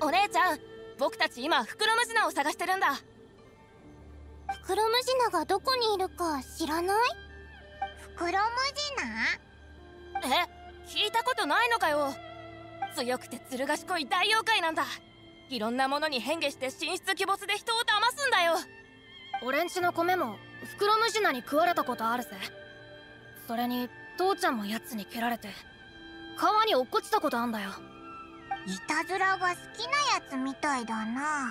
お姉ちゃん、僕たち今フクロムジナを探してるんだ。 フクロムジナがどこにいるか知らない？ フクロムジナ？ 聞いたことないのかよ。強くてずる賢い大妖怪なんだ。いろんなものに変化して神出鬼没で人を騙すんだよ。 俺んちの米もフクロムジナに食われたことあるぜ。それに父ちゃんもヤツに蹴られて川に落っこちたことあんだよ。 いたずらが好きなやつみたいだな。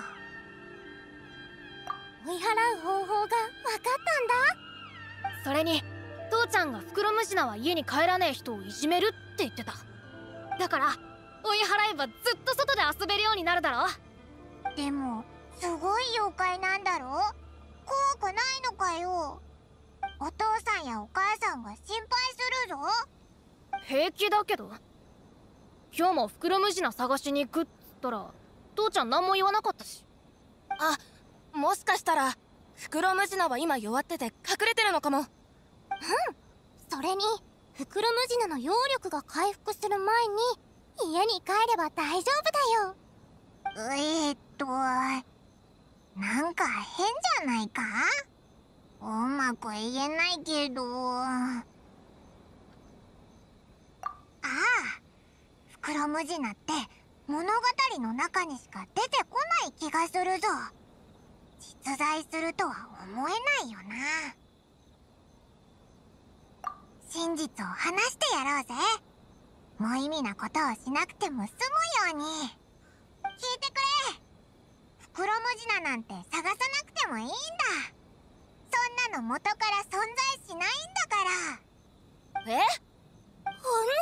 追い払う方法が分かったんだ。 それに父ちゃんがフクロムジナは家に帰らねえ人をいじめるって言ってた。だから追い払えばずっと外で遊べるようになるだろ。 でもすごい妖怪なんだろ？怖くないのかよ。お父さんやお母さんが心配するぞ。 平気だけど。今日もフクロムジナ探しに行くっつったら父ちゃん何も言わなかったし。 あ、もしかしたらフクロムジナは今弱ってて隠れてるのかも。 それにフクロムジナの妖力が回復する前に家に帰れば大丈夫だよ。 なんか変じゃないか？うまく言えないけど。フクロムジナって物語の中にしか出てこない気がするぞ。実在するとは思えないよな。真実を話してやろうぜ。無意味なことをしなくても済むように。聞いてくれ。フクロムジナなんて探さなくてもいいんだ。そんなの元から存在しないんだから。 え？ 本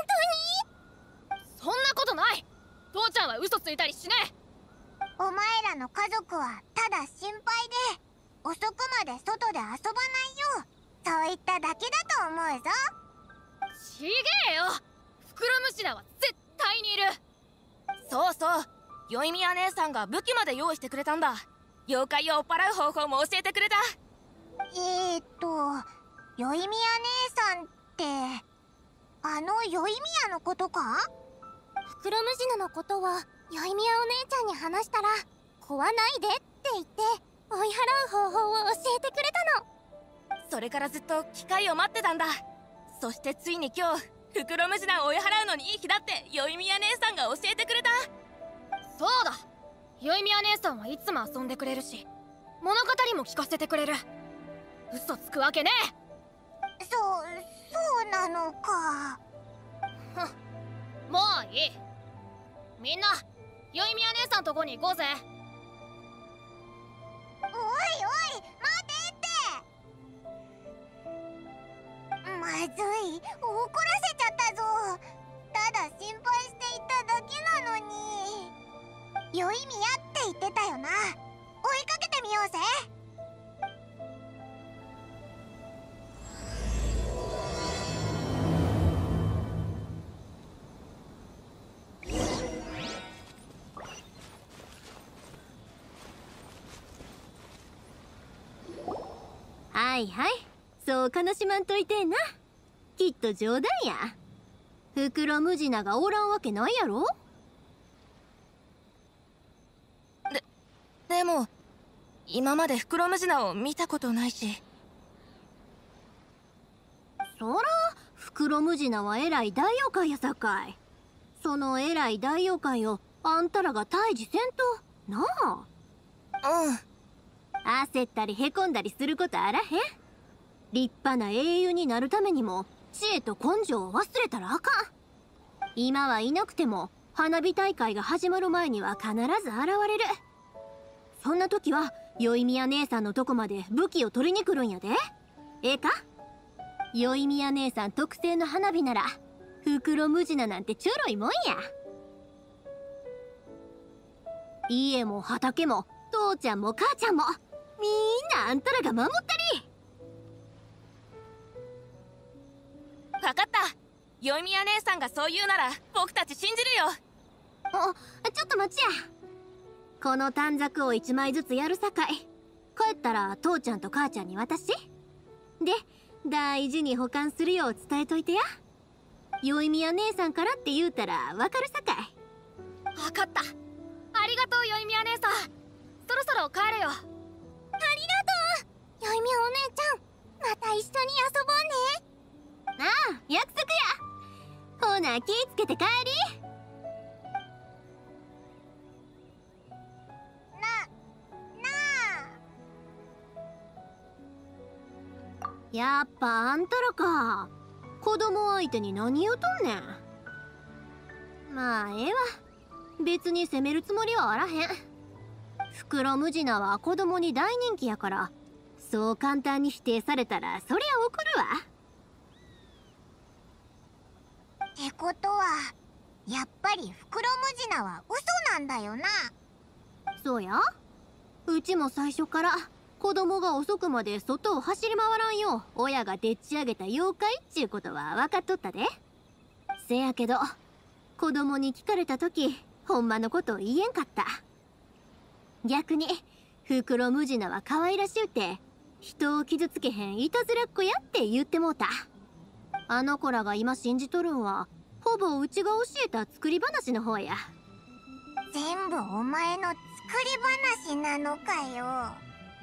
そんなことない。父ちゃんは嘘ついたりしねえ。 お前らの家族はただ心配で遅くまで外で遊ばないよ。そういっただけだと思うぞ。 ちげえよ。フクロムジナは絶対にいる。 そうそう、ヨイミヤ姉さんが武器まで用意してくれたんだ。妖怪を追っ払う方法も教えてくれた。 ヨイミヤ姉さんってあのヨイミヤのことか？ フクロムジナのことはヨイミヤお姉ちゃんに話したら怖ないでって言って追い払う方法を教えてくれたの。 それからずっと機会を待ってたんだ。そしてついに今日フクロムジナを追い払うのにいい日だってヨイミヤ姉さんが教えてくれた。 そうだ、ヨイミヤ姉さんはいつも遊んでくれるし物語も聞かせてくれる。嘘つくわけねえ。 そうなのか。 もういい。みんなヨイミヤ姉さんとこに行こうぜ。 おいおい待てって。まずい、怒らせちゃったぞ。ただ心配していただけなのに。ヨイミヤって言ってたよな。追いかけてみようぜ。 はいはい、そう悲しまんといてえな。きっと冗談や。フクロムジナがおらんわけないやろ。 でも今までフクロムジナを見たことないし。 そらフクロムジナは偉い大妖怪やさかい。その偉い大妖怪をあんたらが退治せんとなあ。焦ったりへこんだりすることあらへん。立派な英雄になるためにも知恵と根性を忘れたらあかん。今はいなくても花火大会が始まる前には必ず現れる。そんな時はヨイミヤ姉さんのとこまで武器を取りに来るんやで。ええか？ヨイミヤ姉さん特製の花火ならフクロムジナなんてちょろいもんや。家も畑も父ちゃんも母ちゃんもみんなあんたらが守ったり。 分かった。ヨイミヤ姉さんがそう言うなら僕たち信じるよ。 ちょっと待ちや。この短冊を1枚ずつやるさかい。帰ったら父ちゃんと母ちゃんに渡し。で、大事に保管するよう伝えといてや。ヨイミヤ姉さんからって言うたらわかるさかい。 分かった。 ありがとうよいみや姉さん。そろそろ帰れよ。 ありがとうよいみお姉ちゃん、また一緒に遊ぼうね。 ああ、約束や。ほな気ぃつけて帰り。やっぱあんたらか。子供相手に何言うとんねん。まあええわ。別に責めるつもりはあらへん。袋ムジナは子供に大人気やから、そう簡単に否定されたらそりゃ怒るわ。 ってことはやっぱり袋ムジナは嘘なんだよな。 そうや。うちも最初から子供が遅くまで外を走り回らんよう親がでっち上げた妖怪っちゅうことは分かっとったで。せやけど子供に聞かれた時ほんまのことを言えんかった。逆に袋ムジナは可愛らしゅうて人を傷つけへんいたずらっ子やって言ってもうた。あの子らが今信じとるんはほぼうちが教えた作り話の方や。 全部お前の作り話なのかよ。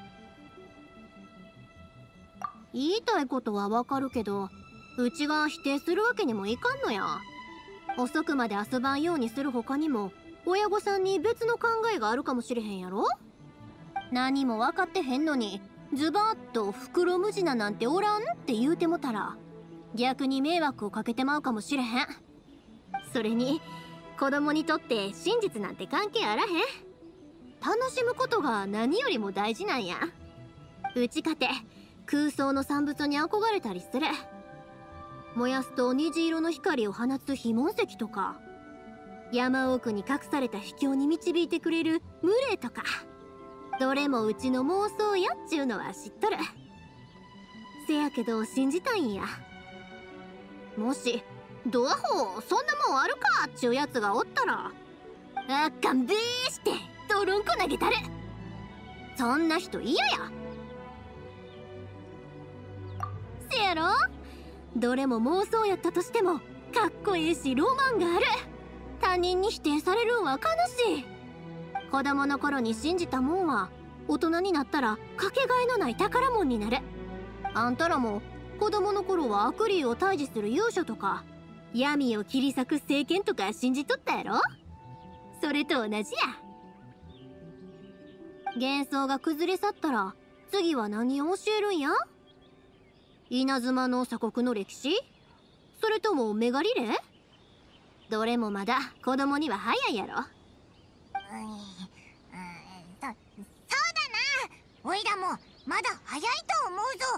言いたいことはわかるけど、うちが否定するわけにもいかんのや。遅くまで遊ばんようにする他にも親御さんに別の考えがあるかもしれへんやろ。何も分かってへんのにズバッと袋ムジナなんておらんって言うてもたら逆に迷惑をかけてまうかもしれへん。それに子供にとって真実なんて関係あらへん。楽しむことが何よりも大事なんや。うちかて空想の産物に憧れたりする。燃やすと虹色の光を放つ非紋石とか、山奥に隠された秘境に導いてくれるムレとか、どれもうちの妄想やっちゅうのは知っとる。せやけど信じたいんや。もしドアホそんなもんあるかっちゅうやつがおったらあかんべーしてドロンコ投げたる。そんな人嫌や。せやろ。どれも妄想やったとしてもかっこいいしロマンがある。他人に否定されるんは悲しい。子供の頃に信じたもんは大人になったらかけがえのない宝物になる。あんたらも子供の頃は悪霊を退治する勇者とか闇を切り裂く聖剣とか信じとったやろ。それと同じや。幻想が崩れ去ったら次は何を教えるんや。稲妻の鎖国の歴史、それともメガリレー。どれもまだ子供には早いやろ。 そうだな。おいらもまだ早いと思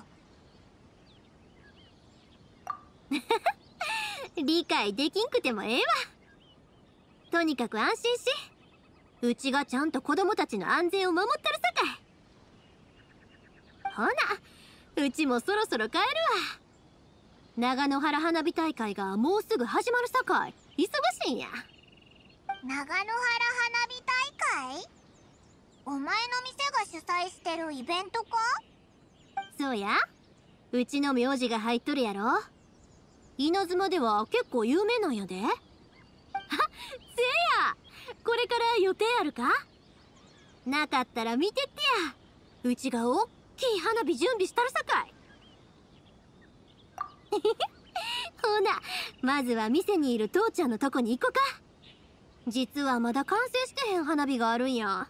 うぞ。 理解できんくてもええわ。とにかく安心し、うちがちゃんと子供たちの安全を守ったるさかい。ほなうちもそろそろ帰るわ。長野原花火大会がもうすぐ始まるさかい忙しいんや。 長野原花火大会？お前の店が主催してるイベントか？ そうや。うちの名字が入っとるやろ。稲妻では結構有名なんやで。あ、せや、これから予定あるか？なかったら見てってや。うちがおっきい花火準備したるさかい。ほなまずは店にいる父ちゃんのとこに行こか。実はまだ完成してへん花火があるんや。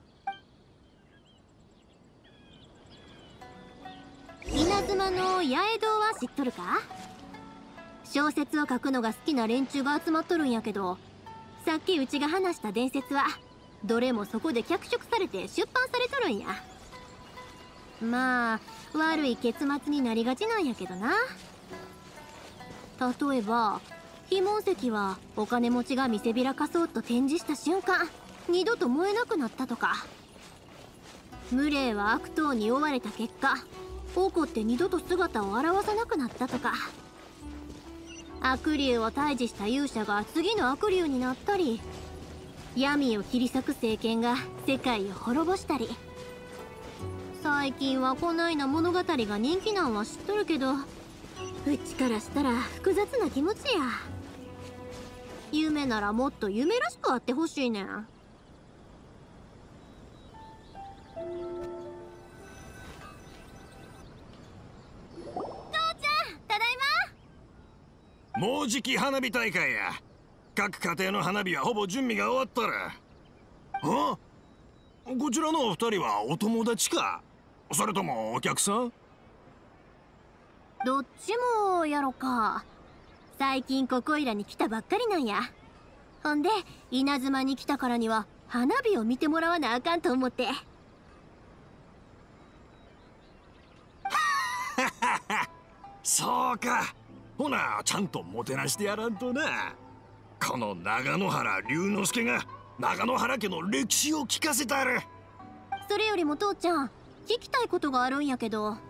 稲妻の八重堂は知っとるか？小説を書くのが好きな連中が集まっとるんやけど、さっきうちが話した伝説はどれもそこで脚色されて出版されとるんや。まあ悪い結末になりがちなんやけどな。例えば非紋石はお金持ちが見せびらかそうと展示した瞬間二度と燃えなくなったとか、無霊は悪党に追われた結果怒って二度と姿を現さなくなったとか、悪霊を退治した勇者が次の悪霊になったり、闇を切り裂く聖剣が世界を滅ぼしたり。最近はこないな物語が人気なんは知っとるけど、うちからしたら複雑な気持ちや。夢ならもっと夢らしくあってほしいねん。 もうじき花火大会や。各家庭の花火はほぼ準備が終わったら。あ、こちらのお二人はお友達か、それともお客さん？ どっちもやろか。最近ここいらに来たばっかりなんや。ほんで稲妻に来たからには花火を見てもらわなあかんと思って。 そうか。ほなちゃんともてなしてやらんとな。この長野原龍之介が長野原家の歴史を聞かせたる。 それよりも父ちゃん、聞きたいことがあるんやけど。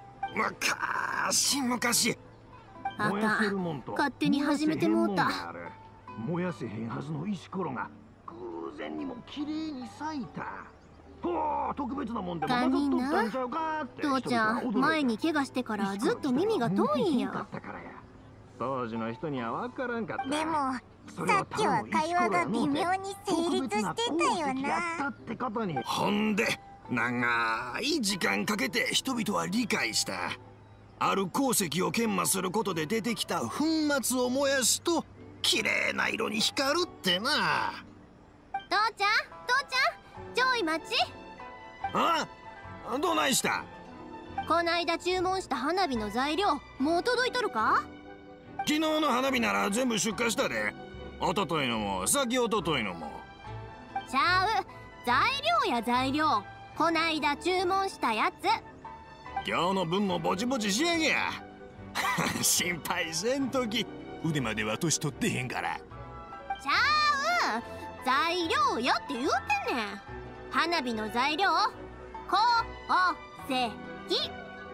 昔あかん、勝手に始めてもうた。 燃やせへんはずの石ころが偶然にも綺麗に咲いた。ほう、特別なもんでも堪忍な。父ちゃん、前に怪我してからずっと耳が遠いんや。 当時の人には分からんかった。 でもさっきは会話が微妙に成立してたよな。 ほんで長い時間かけて人々は理解した。ある鉱石を研磨することで出てきた粉末を燃やすと綺麗な色に光るってな。 父ちゃん、ちょい待ち。 あ、どないした？ こないだ注文した花火の材料もう届いとるか？ 昨日の花火なら全部出荷したで。一昨日のも先一昨日のも。 ちゃう、材料や材料。こないだ注文したやつ。 今日の分もぼちぼち仕上げや。心配せんとき。腕までは年取ってへんから。 ちゃう、材料よって言うてんねん。花火の材料、鉱石。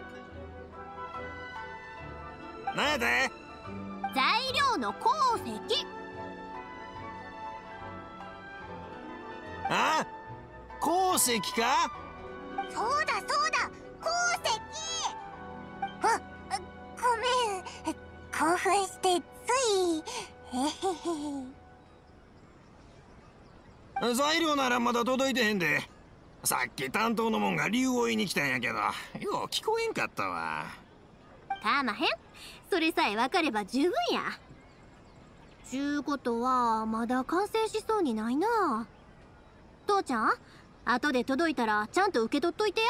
なんやで？ 材料の鉱石。 あ？鉱石か？ そうだ鉱石。あ、ごめん、興奮してつい。 材料ならまだ届いてへんで。さっき担当のもんが理由を言いに来たんやけど、よう聞こえんかったわ。 かまへん、それさえ分かれば十分や。ちゅうことはまだ完成しそうにないな。父ちゃん、後で届いたらちゃんと受け取っといてよ。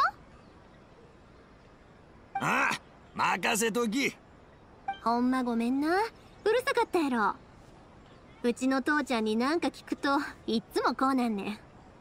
ああ、任せとき。 ほんまごめんな、うるさかったやろ。うちの父ちゃんになんか聞くといっつもこうなんねん。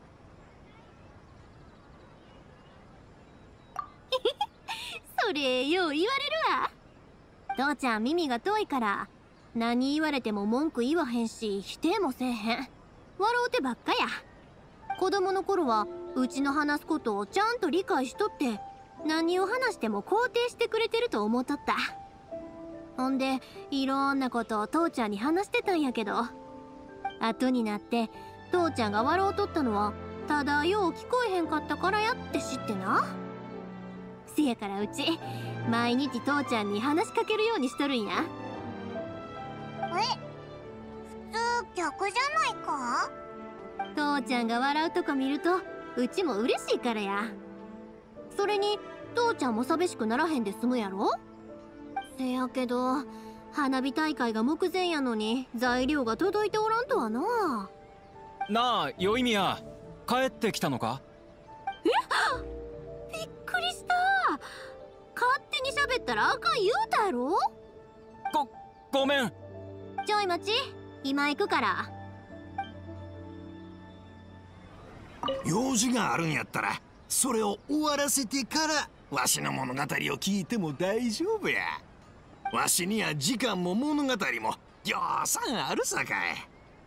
それよう言われるわ。父ちゃん耳が遠いから何言われても文句言わへんし否定もせえへん。笑うてばっかや。子供の頃はうちの話すことをちゃんと理解しとって何を話しても肯定してくれてると思っとった。ほんでいろんなことを父ちゃんに話してたんやけど、後になって父ちゃんが笑うとったのはただよう聞こえへんかったからやって知ってな。せやからうち毎日父ちゃんに話しかけるようにしとるんや。 普通逆じゃないか？ 父ちゃんが笑うとこ見るとうちも嬉しいからや。それに父ちゃんも寂しくならへんで済むやろ。せやけど花火大会が目前やのに材料が届いておらんとはな。 なあ、よいみや、帰ってきたのか？ びっくりした。勝手に喋ったらあかん言うたやろ。 ごめん。 ちょい待ち、今行くから。 用事があるんやったらそれを終わらせてからわしの物語を聞いても大丈夫や。わしには時間も物語もぎょうさんあるさかい。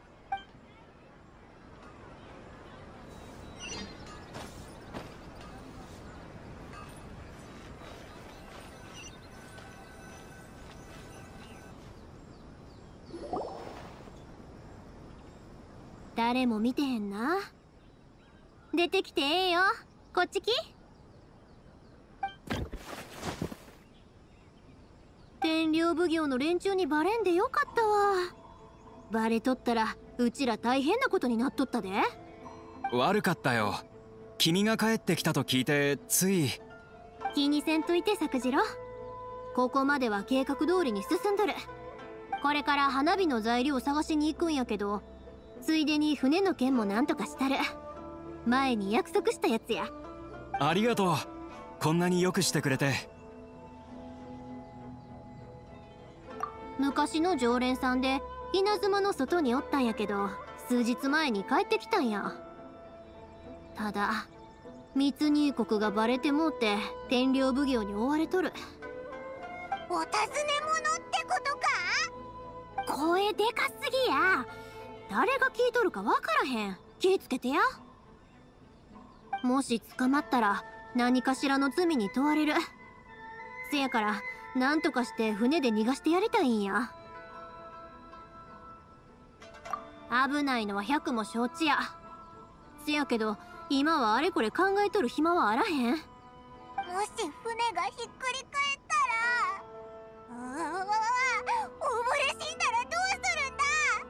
誰も見てへんな。出てきてええよ。こっち来。天領奉行の連中にバレんでよかったわ。バレとったらうちら大変なことになっとったで。 悪かったよ。 君が帰ってきたと聞いてつい。 気にせんといて作次郎。ここまでは計画通りに進んどる。これから花火の材料を探しに行くんやけど、ついでに船の件もなんとかしたる。前に約束したやつや。 ありがとう、こんなによくしてくれて。 昔の常連さんで稲妻の外におったんやけど、数日前に帰ってきたんや。ただ密入国がバレてもうて天領奉行に追われとる。 お尋ね者ってことか？ 声でかすぎや。誰が聞いとるかわからへん。気ぃつけてや。もし捕まったら何かしらの罪に問われる。せやからなんとかして船で逃がしてやりたいんや。危ないのは百も承知や。せやけど今はあれこれ考えとる暇はあらへん。 もし船がひっくり返ったら、溺れ死んだらどうするんだ？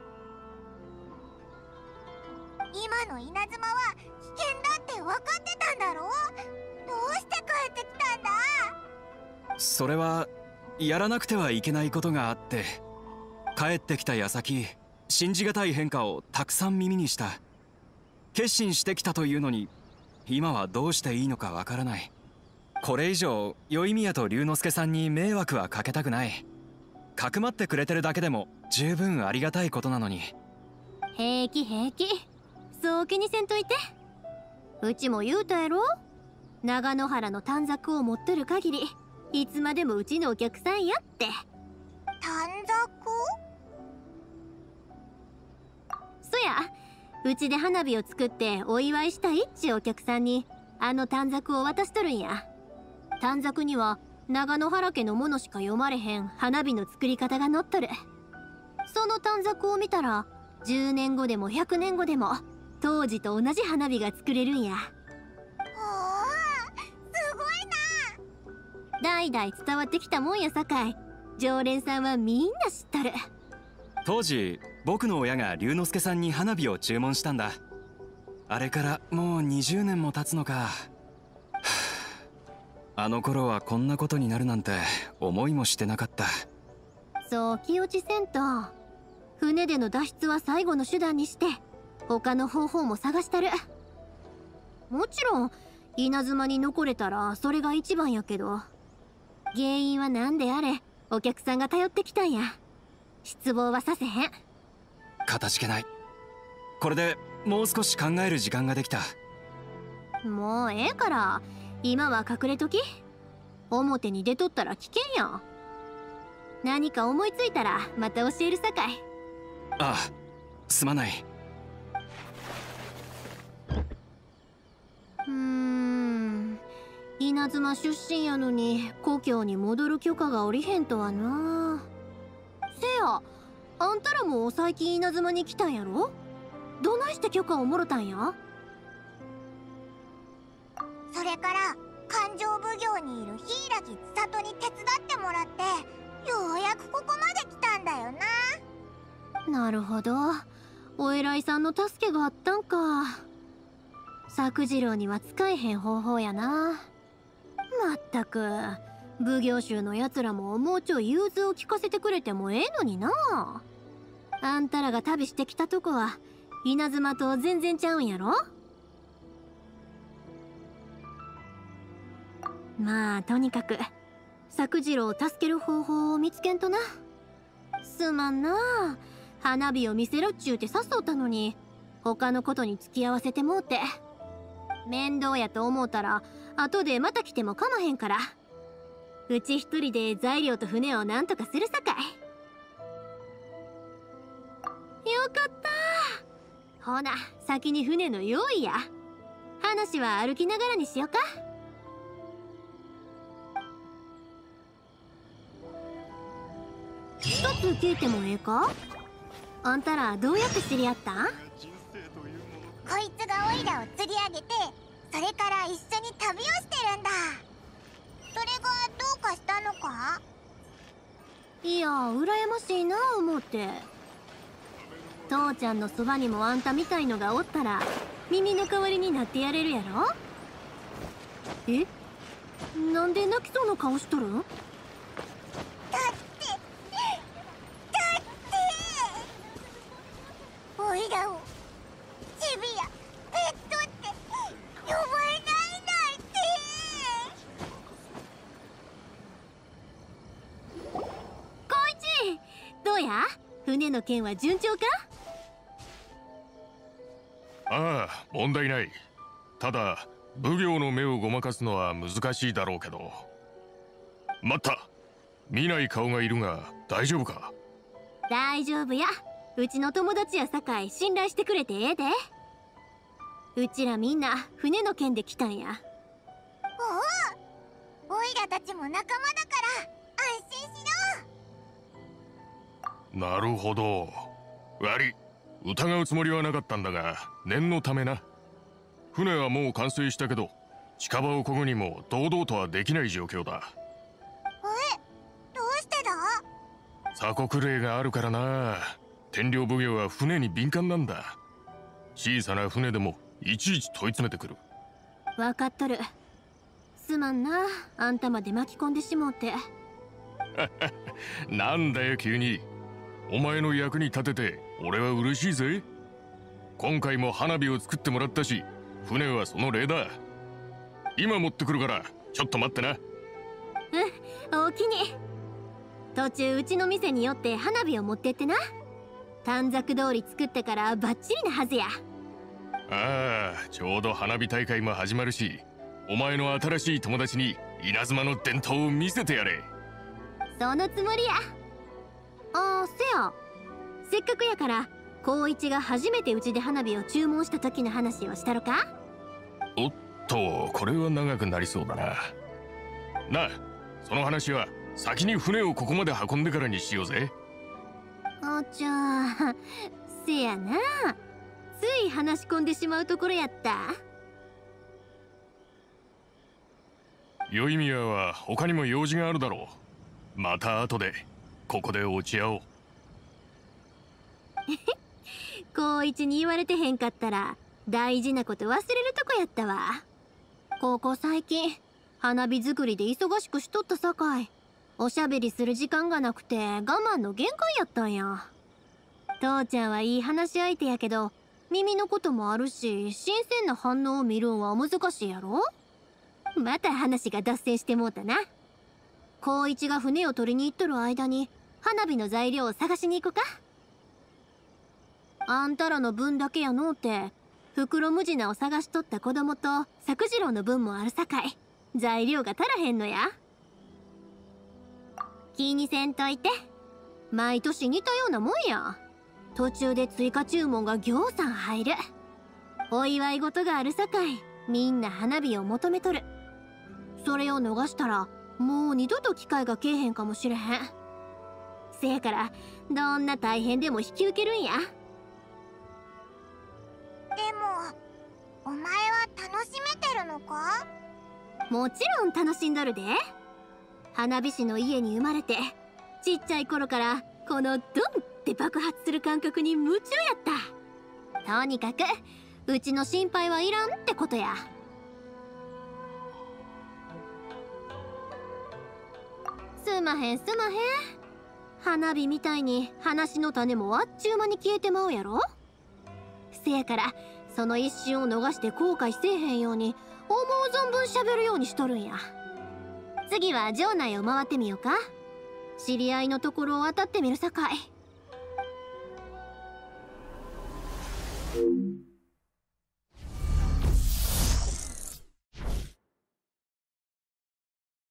今の稲妻は危険だって分かってたんだろ？どうして帰ってきたんだ？ それはやらなくてはいけないことがあって、帰ってきた矢先信じがたい変化をたくさん耳にした。決心してきたというのに今はどうしていいのかわからない。これ以上宵宮と龍之介さんに迷惑はかけたくない。かくまってくれてるだけでも十分ありがたいことなのに。 平気平気、そう気にせんといて。うちも言うたやろ。長野原の短冊を持ってる限りいつまでもうちのお客さんやって。 短冊？ そや、うちで花火を作ってお祝いしたいっちゅうお客さんにあの短冊を渡しとるんや。短冊には長野原家のものしか読まれへん花火の作り方が載っとる。その短冊を見たら10年後でも100年後でも当時と同じ花火が作れるんや。 おー、すごいな。 代々伝わってきたもんやさかい、常連さんはみんな知っとる。 当時僕の親が龍之介さんに花火を注文したんだ。あれからもう20年も経つのか。あの頃はこんなことになるなんて思いもしてなかった。 そう気落ちせんと。船での脱出は最後の手段にして他の方法も探したる。もちろん稲妻に残れたらそれが一番やけど、原因は何であれお客さんが頼ってきたんや。失望はさせへん。 かたじけない。これでもう少し考える時間ができた。 もうええから今は隠れとき。表に出とったら危険やん。何か思いついたらまた教えるさかい。 ああ、すまない。 稲妻出身やのに故郷に戻る許可が下りへんとはな。せや、あんたらも最近稲妻に来たんやろ？どないして許可をもろたんや？ それから勘定奉行にいる柊千里に手伝ってもらってようやくここまで来たんだよな。 なるほど、お偉いさんの助けがあったんか。作次郎には使えへん方法やな。まったく奉行衆のやつらももうちょい融通を聞かせてくれてもええのにな。あんたらが旅してきたとこは稲妻と全然ちゃうんやろ。まあとにかく作次郎を助ける方法を見つけんとな。すまんな、花火を見せろっちゅうて誘ったのに他のことに付き合わせてもうて。面倒やと思うたら後でまた来てもかまへんから、うち一人で材料と船をなんとかするさかい。よかった。ほな先に船の用意や。話は歩きながらにしよか。一つ聞いてもええか？あんたらどうやって知り合ったん？ こいつがオイラを釣り上げて、それから一緒に旅をしてるんだ。それがどうかしたのか？ いや、羨ましいな思って。父ちゃんのそばにもあんたみたいのがおったら耳の代わりになってやれるやろ。え、なんで泣きそうな顔しとるん？ だっておいらをチビやペットって呼ばれないなんて。 光一、どうや？船の件は順調か？ ああ、問題ない。ただ奉行の目をごまかすのは難しいだろうけど。待った、見ない顔がいるが大丈夫か？ 大丈夫や。うちの友達やさかい信頼してくれてええで。うちらみんな船の件で来たんや。 おいらたちも仲間だから安心しろ。 なるほど。悪い、疑うつもりはなかったんだが、念のためな。船はもう完成したけど、近場を漕ぐにも堂々とはできない状況だ。 どうしてだ？ 鎖国令があるからな。天領奉行は船に敏感なんだ。小さな船でもいちいち問い詰めてくる。 分かっとる。すまんな、あんたまで巻き込んでしもうて。 なんだよ急に。お前の役に立てて俺は嬉しいぜ。今回も花火を作ってもらったし、船はその例だ。今持ってくるからちょっと待ってな。 うん、おおきに。途中うちの店に寄って花火を持ってってな。短冊通り作ってからバッチリなはずや。 ああ、ちょうど花火大会も始まるし、お前の新しい友達に稲妻の伝統を見せてやれ。 そのつもりや。ああ、せや、せっかくやから光一が初めてうちで花火を注文した時の話をしたろか？ おっと、これは長くなりそうだな。なあ、その話は先に船をここまで運んでからにしようぜ。 あちゃー、せやな、つい話し込んでしまうところやった。 宵宮は他にも用事があるだろう。また後でここで落ち合おう。 光一に言われてへんかったら大事なこと忘れるとこやったわ。ここ最近花火作りで忙しくしとったさかい、おしゃべりする時間がなくて我慢の限界やったんや。父ちゃんはいい話し相手やけど、耳のこともあるし新鮮な反応を見るんは難しいやろ。また話が脱線してもうたな。光一が船を取りに行っとる間に花火の材料を探しに行こか。あんたらの分だけやのうて、袋ムジナを探しとった子供と作次郎の分もあるさかい、材料が足らへんのや。気にせんといて。毎年似たようなもんや。途中で追加注文がぎょうさん入る。お祝い事があるさかい、みんな花火を求めとる。それを逃したらもう二度と機会がけえへんかもしれへん。せやからどんな大変でも引き受けるんや。 でもお前は楽しめてるのか？ もちろん楽しんどるで。花火師の家に生まれてちっちゃい頃からこのドンって爆発する感覚に夢中やった。とにかくうちの心配はいらんってことや。すまへんすまへん。花火みたいに話の種もあっちゅう間に消えてまうやろ。せやからその一瞬を逃して後悔せえへんように思う存分喋るようにしとるんや。次は城内を回ってみようか。知り合いのところを当たってみるさかい。